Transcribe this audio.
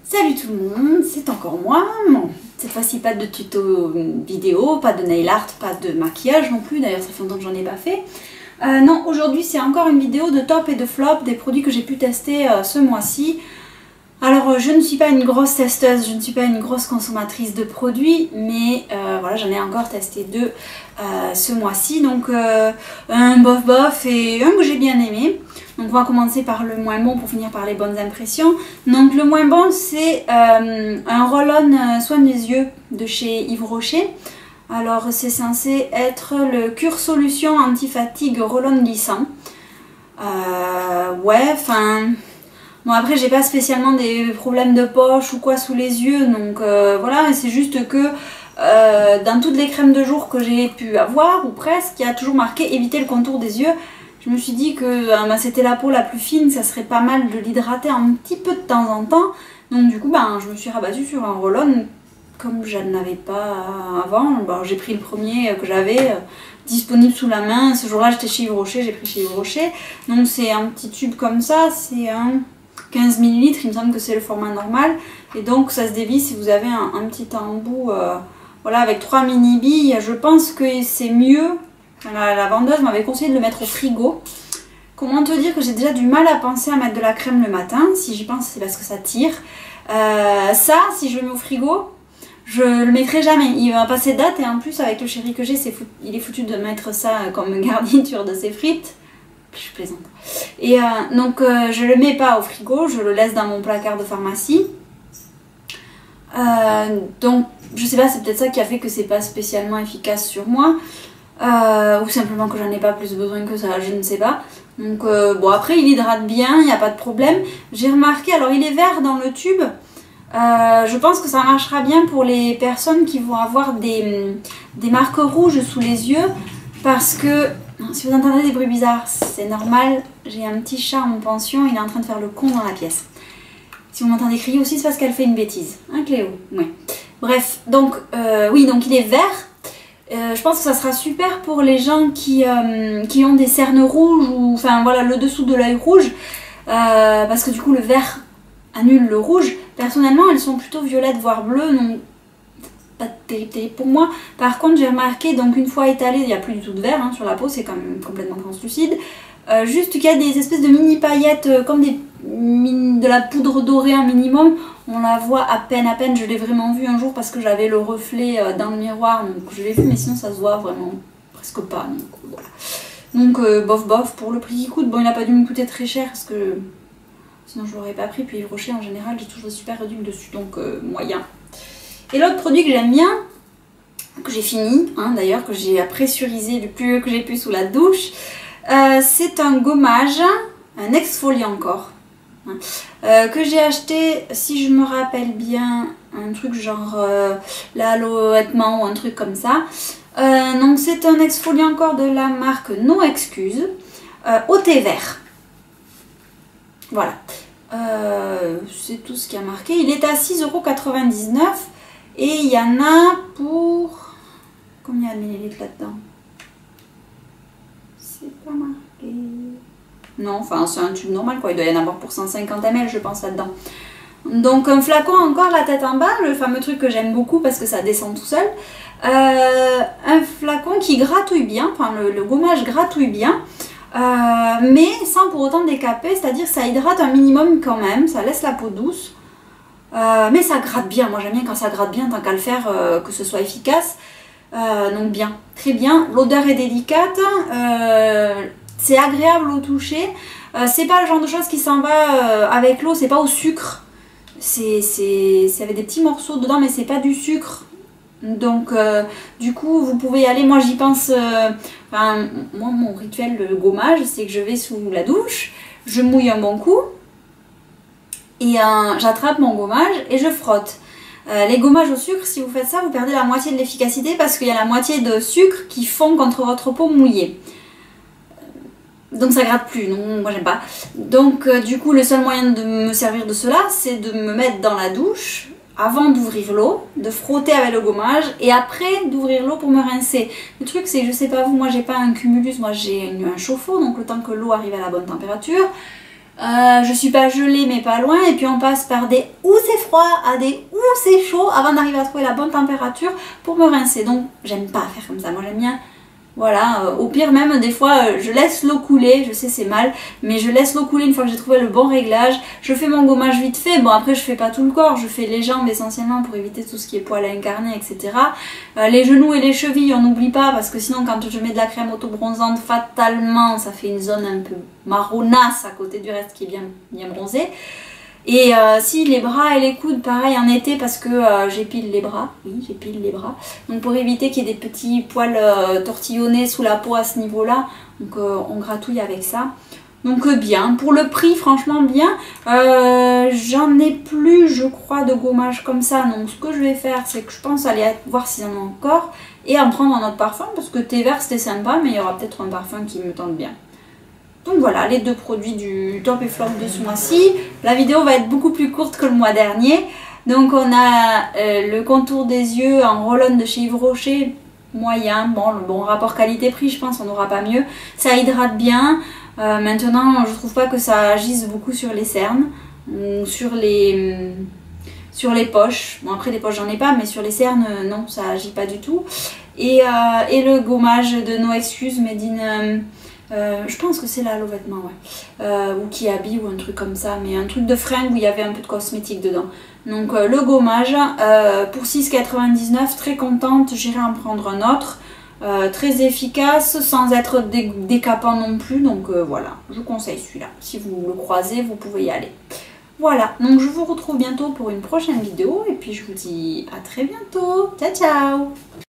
Salut tout le monde, c'est encore moi. Bon, cette fois-ci pas de tuto vidéo, pas de nail art, pas de maquillage non plus, d'ailleurs ça fait longtemps que j'en ai pas fait. Non, aujourd'hui c'est encore une vidéo de top et de flop des produits que j'ai pu tester ce mois-ci. Alors je ne suis pas une grosse testeuse, je ne suis pas une grosse consommatrice de produits, mais voilà, j'en ai encore testé deux ce mois-ci, donc un bof bof et un que j'ai bien aimé. Donc on va commencer par le moins bon pour finir par les bonnes impressions. Donc le moins bon c'est un roll-on soin des yeux de chez Yves Rocher. Alors c'est censé être le Cure Solution Anti-Fatigue Roll-on glissant. Ouais, enfin... Bon après j'ai pas spécialement des problèmes de poche ou quoi sous les yeux, donc voilà, c'est juste que dans toutes les crèmes de jour que j'ai pu avoir, ou presque, il y a toujours marqué éviter le contour des yeux. Je me suis dit que c'était la peau la plus fine, ça serait pas mal de l'hydrater un petit peu de temps en temps. Donc du coup je me suis rabattue sur un roll-on, comme je n'avais pas avant. J'ai pris le premier que j'avais disponible sous la main. Ce jour-là j'étais chez Yves Rocher, j'ai pris chez Yves Rocher. Donc c'est un petit tube comme ça, c'est un 15 ml, il me semble que c'est le format normal. Et donc ça se dévisse si vous avez un petit embout voilà, avec 3 mini billes. Je pense que c'est mieux. La vendeuse m'avait conseillé de le mettre au frigo. Comment te dire que j'ai déjà du mal à penser à mettre de la crème le matin. Si j'y pense, c'est parce que ça tire. Ça, si je le mets au frigo, je le mettrai jamais. Il va passer date et en plus avec le chéri que j'ai, il est foutu de mettre ça comme garniture de ses frites. Je plaisante. Et donc je le mets pas au frigo, je le laisse dans mon placard de pharmacie. Donc je sais pas, c'est peut-être ça qui a fait que c'est pas spécialement efficace sur moi. Ou simplement que j'en ai pas plus besoin que ça, je ne sais pas. Donc bon, après il hydrate bien, il n'y a pas de problème. J'ai remarqué, alors il est vert dans le tube. Je pense que ça marchera bien pour les personnes qui vont avoir des marques rouges sous les yeux. Parce que, si vous entendez des bruits bizarres, c'est normal. J'ai un petit chat en pension, il est en train de faire le con dans la pièce. Si vous m'entendez crier aussi, c'est parce qu'elle fait une bêtise. Hein Cléo? Ouais. Bref, donc oui, donc il est vert. Je pense que ça sera super pour les gens qui ont des cernes rouges ou enfin voilà le dessous de l'œil rouge parce que du coup le vert annule le rouge. Personnellement elles sont plutôt violettes voire bleues, donc pas terrible pour moi. Par contre j'ai remarqué, donc une fois étalé il n'y a plus du tout de vert hein, sur la peau, c'est quand même complètement translucide. Juste qu'il y a des espèces de mini paillettes comme de la poudre dorée un minimum. On la voit à peine, je l'ai vraiment vu un jour parce que j'avais le reflet dans le miroir, donc je l'ai vu, mais sinon ça se voit vraiment presque pas, donc voilà. Donc bof bof, pour le prix qu'il coûte, bon il n'a pas dû me coûter très cher parce que sinon je l'aurais pas pris, puis Yves Rocher en général j'ai toujours des super réducs dessus, donc moyen. Et l'autre produit que j'aime bien, que j'ai fini, hein, d'ailleurs, que j'ai pressurisé du plus que j'ai pu sous la douche, c'est un gommage, un exfoliant encore. Que j'ai acheté, si je me rappelle bien, un truc genre l'aloètement ou un truc comme ça. Donc c'est un exfoliant encore de la marque No Excuse au thé vert. Voilà, c'est tout ce qui a marqué. Il est à 6,99 € et il y en a pour... Combien de millilitres là-dedans? C'est pas marqué... Non, enfin c'est un tube normal quoi, il doit y en avoir pour 150 ml je pense là-dedans. Donc un flacon encore la tête en bas, le fameux truc que j'aime beaucoup parce que ça descend tout seul. Un flacon qui gratouille bien, enfin le gommage gratouille bien, mais sans pour autant décaper, c'est-à-dire ça hydrate un minimum quand même, ça laisse la peau douce. Mais ça gratte bien, moi j'aime bien quand ça gratte bien, tant qu'à le faire, que ce soit efficace. Donc bien, très bien, l'odeur est délicate. C'est agréable au toucher, c'est pas le genre de chose qui s'en va avec l'eau, c'est pas au sucre, c'est avec des petits morceaux dedans mais c'est pas du sucre, donc du coup vous pouvez y aller. Moi j'y pense, enfin, moi mon rituel de gommage c'est que je vais sous la douche, je mouille un bon coup et j'attrape mon gommage et je frotte. Les gommages au sucre, si vous faites ça vous perdez la moitié de l'efficacité parce qu'il y a la moitié de sucre qui fond contre votre peau mouillée. Donc ça gratte plus, non, moi j'aime pas. Donc du coup le seul moyen de me servir de cela c'est de me mettre dans la douche avant d'ouvrir l'eau, de frotter avec le gommage et après d'ouvrir l'eau pour me rincer. Le truc c'est, je sais pas vous, moi j'ai pas un cumulus, moi j'ai un chauffe-eau, donc le temps que l'eau arrive à la bonne température, Je suis pas gelée mais pas loin, et puis on passe par des où c'est froid à des où c'est chaud avant d'arriver à trouver la bonne température pour me rincer. Donc j'aime pas faire comme ça, moi j'aime bien, voilà, au pire même des fois je laisse l'eau couler, je sais c'est mal, mais je laisse l'eau couler une fois que j'ai trouvé le bon réglage. Je fais mon gommage vite fait, bon après je fais pas tout le corps, je fais les jambes essentiellement pour éviter tout ce qui est poils à incarner, etc. Les genoux et les chevilles on n'oublie pas, parce que sinon quand je mets de la crème auto-bronzante fatalement ça fait une zone un peu marronasse à côté du reste qui est bien bronzé. Et si les bras et les coudes pareil en été, parce que j'épile les bras, oui j'épile les bras, donc pour éviter qu'il y ait des petits poils tortillonnés sous la peau à ce niveau là, donc on gratouille avec ça. Donc bien, pour le prix franchement bien, j'en ai plus je crois de gommage comme ça, donc ce que je vais faire c'est que je pense aller voir s'il y en a encore et en prendre un autre parfum, parce que thé vert c'était sympa mais il y aura peut-être un parfum qui me tente bien. Donc voilà, les deux produits du Top et Flop de ce mois-ci. La vidéo va être beaucoup plus courte que le mois dernier. Donc on a le contour des yeux en roll-on de chez Yves Rocher, moyen. Bon, le bon rapport qualité-prix, je pense on n'aura pas mieux. Ça hydrate bien. Maintenant, je trouve pas que ça agisse beaucoup sur les cernes ou sur les poches. Bon après les poches j'en ai pas, mais sur les cernes non, ça agit pas du tout. Et le gommage de No Excuse Made in... je pense que c'est là le vêtement, ouais. Ou Kiabi ou un truc comme ça, mais un truc de fringue où il y avait un peu de cosmétique dedans. Donc le gommage pour 6,99, très contente, j'irai en prendre un autre. Très efficace sans être décapant non plus, donc voilà, je vous conseille celui-là. Si vous le croisez, vous pouvez y aller. Voilà, donc je vous retrouve bientôt pour une prochaine vidéo et puis je vous dis à très bientôt. Ciao ciao!